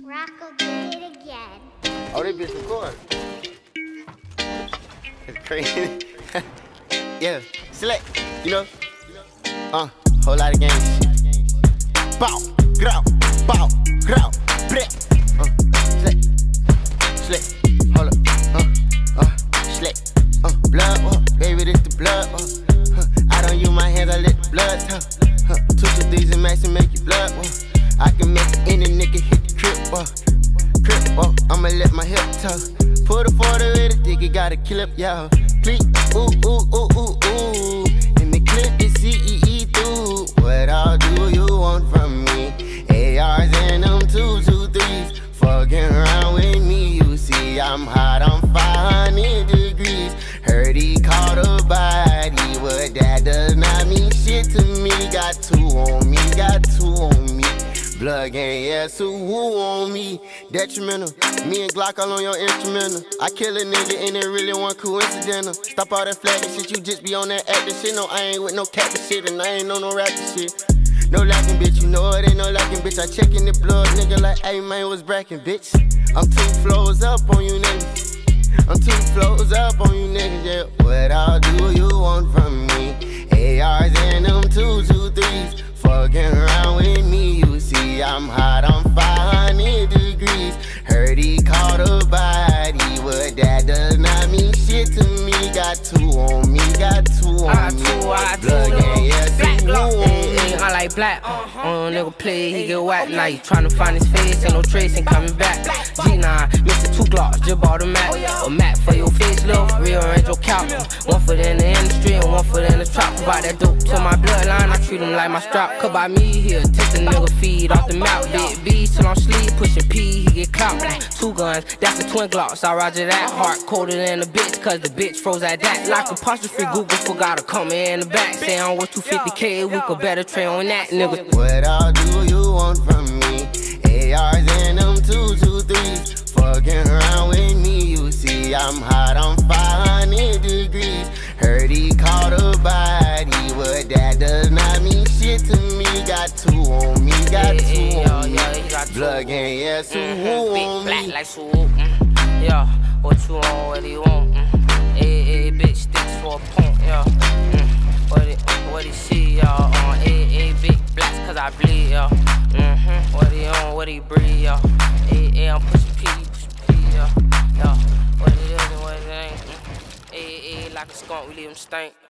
Rocco did it again. Oh, they bitch recording. It's crazy. Yeah, select, you know. Whole lot of games. Bow, grow, bow, grow, bleh. Select, hold up, select, blood, baby, this the blood, I don't use my hands, I let the blood talk. 2 to 3s and max and make you blood, I can make any nigga hit the trip, I'ma let my hip talk. Put a 40 with a dick, it got a clip, y'all. Please, ooh, ooh, ooh, ooh, ooh. In the clip, it's CEE through. What all do you want from me? ARs and them 2 to 3s. Fucking around with me, you see I'm hot, I'm 500 degrees. Heard he caught a body, but that does not mean shit to me. Got 2 on me, got 2 on me. Blood gang, yeah, so who on me? Detrimental, me and Glock all on your instrumental. I kill a nigga and it really wasn't coincidental. Stop all that flagging shit, you just be on that acting shit. No, I ain't with no capping shit and I ain't on no rapping shit. No lacking, bitch, you know it ain't no lacking, bitch. I checkin' the blood, nigga, like, hey, man, what's brackin', bitch? I'm 2 flows up on you niggas. I'm 2 flows up on you niggas, yeah. What all do you want from me? ARs and them 2 to 3s. Fucking around with me, you see I'm hot, I'm 500 degrees. Heard he caught a body, but that does not mean shit to me. Got 2 on me, got 2 on me. Blood gang, yeah, see who on me. I like black, nigga play, he get whacked. Now he tryna find his face, ain't no trace, ain't coming back. G9, Mr. 2 Glocks, just bought a Mac. A Mac for your face, love, rearrange your couch. 1 foot in the industry and 1 foot in the trap. Provide that dope to my bloodline, I treat him like my strap. Cut by me here, take the nigga feed off the mouth. Big B till I'm sleep, pushing P, he get clout. 2 guns, that's the twin Glocks, I roger that. Heart colder than a bitch, cause the bitch froze at that. Like apostrophe Google, forgot to come in the back. Say I'm worth 250K, we could better trade on that, nigga. What all do you want from me? ARs and them 2 to 3s. Fucking around with me, you see I'm hot, I'm 500 degrees. Heard he caught a body, but that does not mean shit to me. Got 2 on me, got 2 on me. Blood gang, yeah, so who on me? Black like swoop, yeah. What you want, what he want? Bitch sticks for a punk, yeah. What he see, y'all? Big blacks cause I bleed, y'all. What he on, what he breathe, y'all. I'm pushing P, y'all. What it is and what it ain't. Like a skunk, we leave him stink.